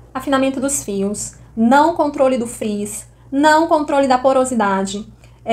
afinamento dos fios, não controle do frizz, não controle da porosidade,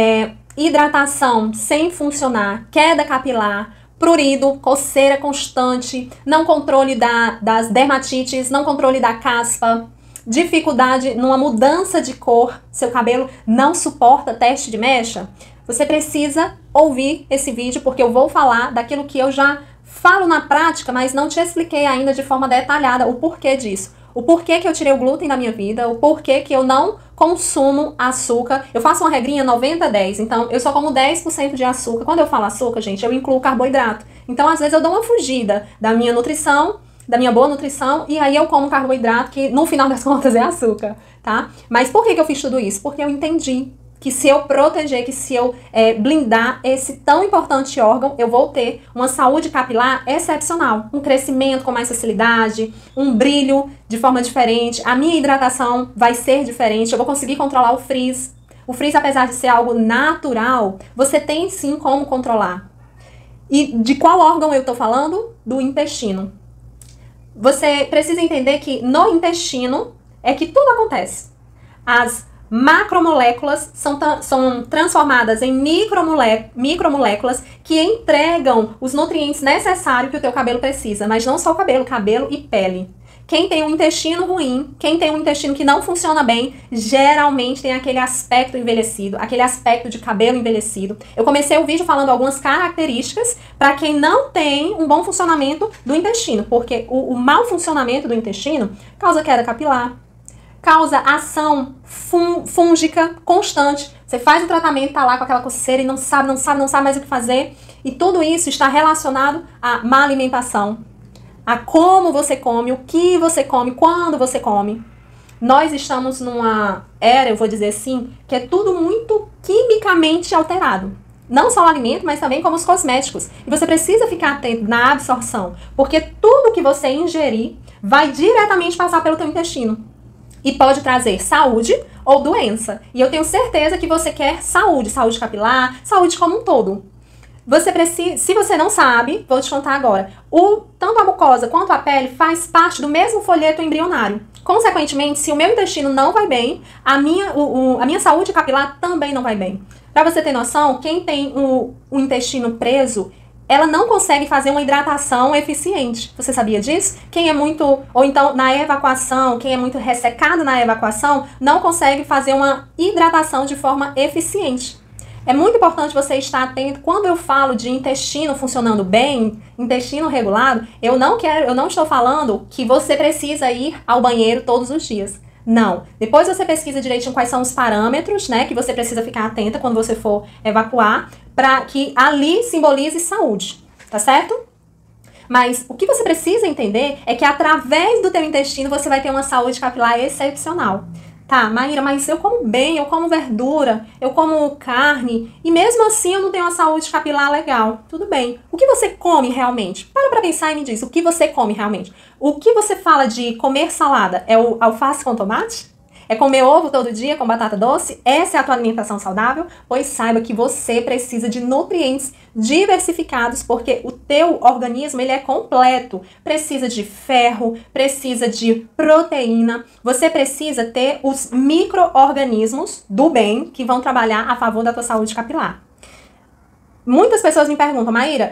hidratação sem funcionar, queda capilar, prurido, coceira constante, não controle das dermatites, não controle da caspa, dificuldade numa mudança de cor, seu cabelo não suporta teste de mecha, você precisa ouvir esse vídeo porque eu vou falar daquilo que eu já falo na prática, mas não te expliquei ainda de forma detalhada o porquê disso. O porquê que eu tirei o glúten da minha vida, o porquê que eu não consumo açúcar. Eu faço uma regrinha 90-10, então eu só como 10% de açúcar. Quando eu falo açúcar, gente, eu incluo carboidrato. Então, às vezes, eu dou uma fugida da minha nutrição, da minha boa nutrição, e aí eu como carboidrato, que no final das contas é açúcar, tá? Mas por que eu fiz tudo isso? Porque eu entendi que se eu proteger, que se eu blindar esse tão importante órgão, eu vou ter uma saúde capilar excepcional, um crescimento com mais facilidade, um brilho de forma diferente, a minha hidratação vai ser diferente, eu vou conseguir controlar o frizz. O frizz, apesar de ser algo natural, você tem sim como controlar. E de qual órgão eu tô falando? Do intestino. Você precisa entender que no intestino é que tudo acontece. As macromoléculas são transformadas em micromoléculas que entregam os nutrientes necessários que o teu cabelo precisa, mas não só o cabelo, cabelo e pele. Quem tem um intestino ruim, quem tem um intestino que não funciona bem, geralmente tem aquele aspecto envelhecido, aquele aspecto de cabelo envelhecido. Eu comecei o vídeo falando algumas características para quem não tem um bom funcionamento do intestino, porque o mau funcionamento do intestino causa queda capilar, causa ação fúngica constante. Você faz o tratamento, tá lá com aquela coceira e não sabe mais o que fazer. E tudo isso está relacionado à má alimentação, a como você come, o que você come, quando você come. Nós estamos numa era, eu vou dizer assim, que é tudo muito quimicamente alterado. Não só o alimento, mas também como os cosméticos. E você precisa ficar atento na absorção, porque tudo que você ingerir vai diretamente passar pelo teu intestino. E pode trazer saúde ou doença. E eu tenho certeza que você quer saúde, saúde capilar, saúde como um todo. Você precisa, se você não sabe, vou te contar agora, tanto a mucosa quanto a pele faz parte do mesmo folheto embrionário. Consequentemente, se o meu intestino não vai bem, a minha saúde capilar também não vai bem. Para você ter noção, quem tem o intestino preso, ela não consegue fazer uma hidratação eficiente. Você sabia disso? Quem é muito, ou então na evacuação, quem é muito ressecado na evacuação, não consegue fazer uma hidratação de forma eficiente. É muito importante você estar atento. Quando eu falo de intestino funcionando bem, intestino regulado, eu não estou falando que você precisa ir ao banheiro todos os dias. Não. Depois você pesquisa direitinho quais são os parâmetros, né, que você precisa ficar atenta quando você for evacuar, para que ali simbolize saúde, tá certo? Mas o que você precisa entender é que através do teu intestino você vai ter uma saúde capilar excepcional. Tá, Maíra, mas eu como bem, eu como verdura, eu como carne, e mesmo assim eu não tenho uma saúde capilar legal. Tudo bem. O que você come realmente? Para pra pensar e me diz, o que você come realmente? O que você fala de comer salada? É o alface com tomate? É comer ovo todo dia com batata doce? Essa é a tua alimentação saudável? Pois saiba que você precisa de nutrientes diversificados, porque o teu organismo ele é completo. Precisa de ferro, precisa de proteína. Você precisa ter os micro-organismos do bem que vão trabalhar a favor da tua saúde capilar. Muitas pessoas me perguntam, Maíra,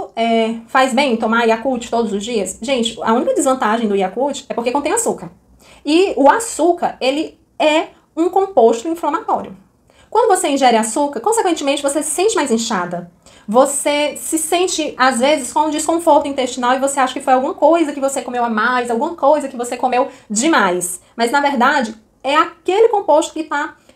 faz bem tomar Yakult todos os dias? Gente, a única desvantagem do Yakult é porque contém açúcar. E o açúcar, ele é um composto inflamatório. Quando você ingere açúcar, consequentemente, você se sente mais inchada. Você se sente, às vezes, com um desconforto intestinal e você acha que foi alguma coisa que você comeu a mais, alguma coisa que você comeu demais. Mas, na verdade, é aquele composto que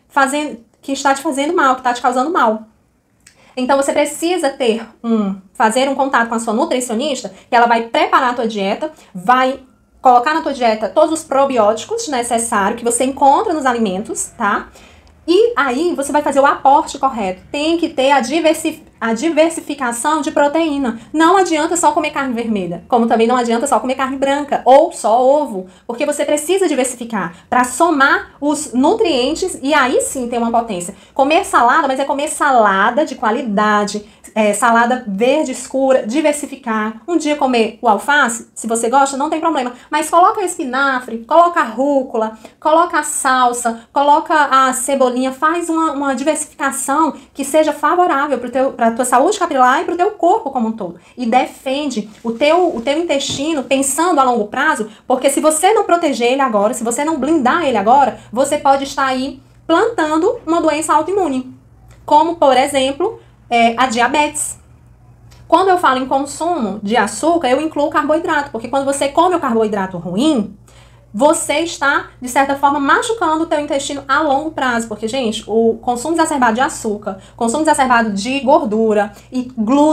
está te fazendo mal, que está te causando mal. Então, você precisa fazer um contato com a sua nutricionista, que ela vai preparar a tua dieta, vai colocar na tua dieta todos os probióticos necessários que você encontra nos alimentos, tá? E aí você vai fazer o aporte correto. Tem que ter a diversificação de proteína. Não adianta só comer carne vermelha, como também não adianta só comer carne branca ou só ovo, porque você precisa diversificar para somar os nutrientes e aí sim ter uma potência. Comer salada, mas é comer salada de qualidade. salada verde escura, diversificar. Um dia comer o alface, se você gosta, não tem problema. Mas coloca espinafre, coloca a rúcula, coloca a salsa, coloca a cebolinha, faz uma diversificação que seja favorável para a tua saúde capilar e para o teu corpo como um todo. E defende o teu intestino pensando a longo prazo, porque se você não proteger ele agora, se você não blindar ele agora, você pode estar aí plantando uma doença autoimune. Como, por exemplo, a diabetes. Quando eu falo em consumo de açúcar, eu incluo carboidrato, porque quando você come o carboidrato ruim, você está, de certa forma, machucando o teu intestino a longo prazo. Porque, gente, o consumo exacerbado de açúcar, consumo exacerbado de gordura e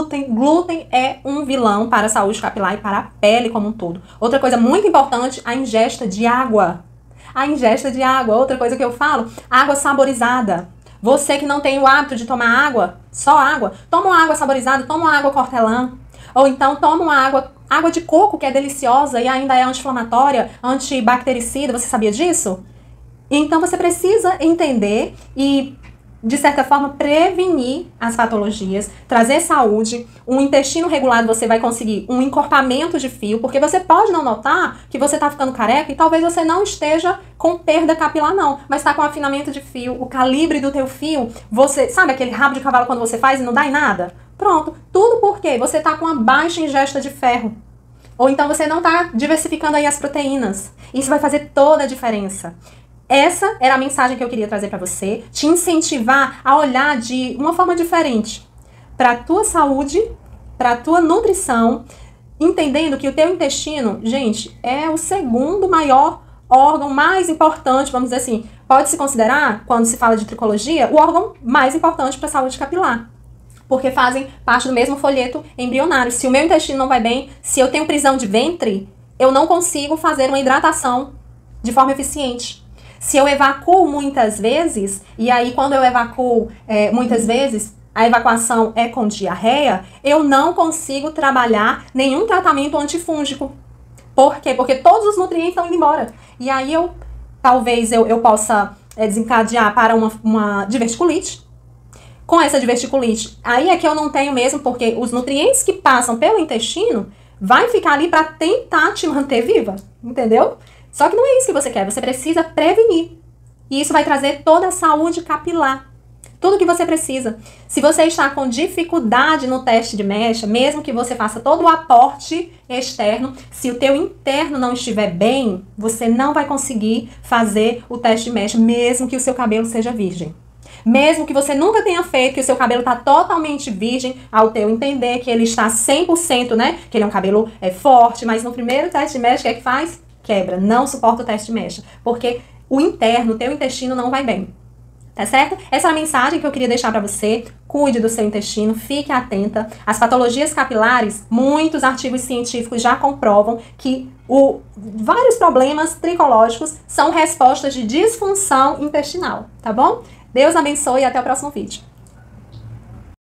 glúten é um vilão para a saúde capilar e para a pele como um todo. Outra coisa muito importante, a ingesta de água. A ingesta de água, outra coisa que eu falo, água saborizada. Você que não tem o hábito de tomar água, só água, toma uma água saborizada, toma uma água hortelã. Ou então toma uma água de coco, que é deliciosa e ainda é anti-inflamatória, antibactericida. Você sabia disso? Então você precisa entender e, de certa forma, prevenir as patologias, trazer saúde. Um intestino regulado, você vai conseguir um encorpamento de fio, porque você pode não notar que você está ficando careca e talvez você não esteja com perda capilar não, mas está com afinamento de fio, o calibre do teu fio, você sabe aquele rabo de cavalo quando você faz e não dá em nada? Pronto, tudo porque você está com uma baixa ingesta de ferro. Ou então você não está diversificando aí as proteínas. Isso vai fazer toda a diferença. Essa era a mensagem que eu queria trazer para você, te incentivar a olhar de uma forma diferente para a tua saúde, para a tua nutrição, entendendo que o teu intestino, gente, é o segundo maior órgão mais importante, vamos dizer assim, pode se considerar, quando se fala de tricologia, o órgão mais importante para a saúde capilar. Porque fazem parte do mesmo folheto embrionário. Se o meu intestino não vai bem, se eu tenho prisão de ventre, eu não consigo fazer uma hidratação de forma eficiente. Se eu evacuo muitas vezes, e aí quando eu evacuo muitas vezes, a evacuação é com diarreia, eu não consigo trabalhar nenhum tratamento antifúngico. Por quê? Porque todos os nutrientes estão indo embora. E aí talvez eu possa desencadear para uma diverticulite. Com essa diverticulite, aí é que eu não tenho mesmo, porque os nutrientes que passam pelo intestino vai ficar ali para tentar te manter viva, entendeu? Só que não é isso que você quer, você precisa prevenir. E isso vai trazer toda a saúde capilar. Tudo que você precisa. Se você está com dificuldade no teste de mecha, mesmo que você faça todo o aporte externo, se o teu interno não estiver bem, você não vai conseguir fazer o teste de mecha, mesmo que o seu cabelo seja virgem. Mesmo que você nunca tenha feito, que o seu cabelo está totalmente virgem, ao teu entender que ele está 100%, né? Que ele é um cabelo forte, mas no primeiro teste de mecha, o que é que faz? Quebra, não suporta o teste de mecha. Porque o interno, o teu intestino não vai bem. Tá certo? Essa é a mensagem que eu queria deixar para você. Cuide do seu intestino, fique atenta. As patologias capilares, muitos artigos científicos já comprovam que vários problemas tricológicos são respostas de disfunção intestinal, tá bom? Deus abençoe e até o próximo vídeo.